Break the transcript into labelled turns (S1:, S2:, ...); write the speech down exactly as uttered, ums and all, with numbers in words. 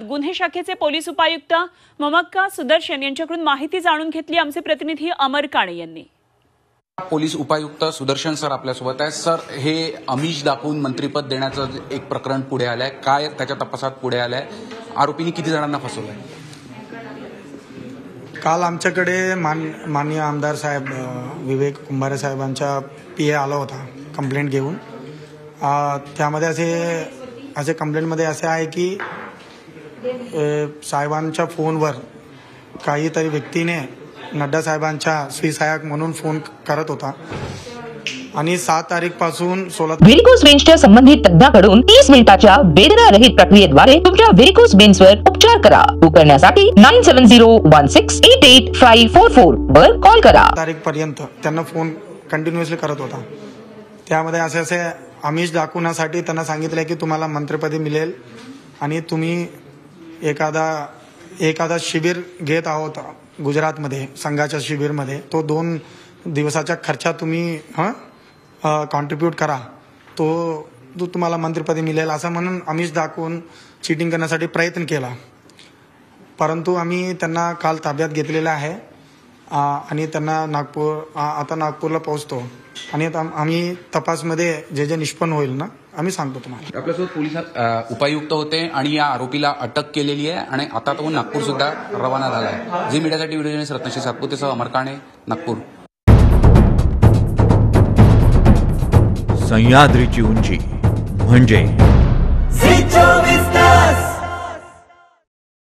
S1: गुन्हे शाखेचे पोलीस उपायुक्त ममक्का सुदर्शन यांच्याकडून माहिती जाणून घेतली आमचे प्रतिनिधी अमर काणे यांनी।
S2: पोलीस उपायुक्त सुदर्शन सर आपल्यासोबत आहे। सर, हे आमिष दाखवून मंत्रिपद देण्याचं एक प्रकरण पुढे आलंय, काय त्याच्या तपासात पुढे आलंय? आरोपींनी किती जणांना फसवलंय?
S3: काल आमच्याकडे मान माननीय आमदार साहेब विवेक कुंभारे साहेबांचा पी ए आला होता कंप्लेंट घेऊन। त्यामध्ये असे असे कंप्लेंटमध्ये असे आहे की साहेबांच्या फोनवर काहीतरी व्यक्तीने नड्डा साहेबांच्या श्री सहाय्यक म्हणून फोन करत होता आणि सात तारीख पासून सोळा
S4: व्हेरिकोस वेन्सच्या संबंधित तज्ञाकडून तीस मिनिटाच्या वेदना रहित प्रक्रियेद्वारे तुमच्या व्हेरिकोस वेन्सवर उपचार करा। बुक करण्यासाठी nine seven zero one six eight eight five four four वर कॉल करा।
S3: तारीख पर्यंत त्यांना फोन कंटिन्युअसली करत होता। त्यामध्ये असे असे आमिष दाखवण्यासाठी त्यांना सांगितले की तुम्हाला मंत्रिपदी मिळेल आणि तुम्ही एखादा एखादा शिबिर घेत आहोत गुजरातमध्ये संघाच्या शिबिरमध्ये, तो दोन दिवसाच्या खर्चात तुम्ही हां कॉन्ट्रीब्यूट करा, तो तो तुम्हाला मंत्रिपदी मिळेल असं म्हणून आमिष दाखवून चीटिंग करण्यासाठी प्रयत्न केला। परंतु आम्ही त्यांना काल ताब्यात घेतलेलं आहे आणि त्यांना नागपूर आता नागपूरला पोहोचतो आणि आम्ही तपासमध्ये जे जे निष्पन्न होईल ना आम्ही सांगतो तुम्हाला।
S2: आपल्यासोबत पोलीस उपायुक्त होते आणि या आरोपीला अटक केलेली आहे आणि आता तो नागपूर सुद्धा रवाना झाला आहे। झी मीडियासाठी व्हिडिओ जर्नलिस्ट रत्नश्री सातपुतेसह अमर काणे, नागपूर।
S5: सह्याद्रीची उंची म्हणजे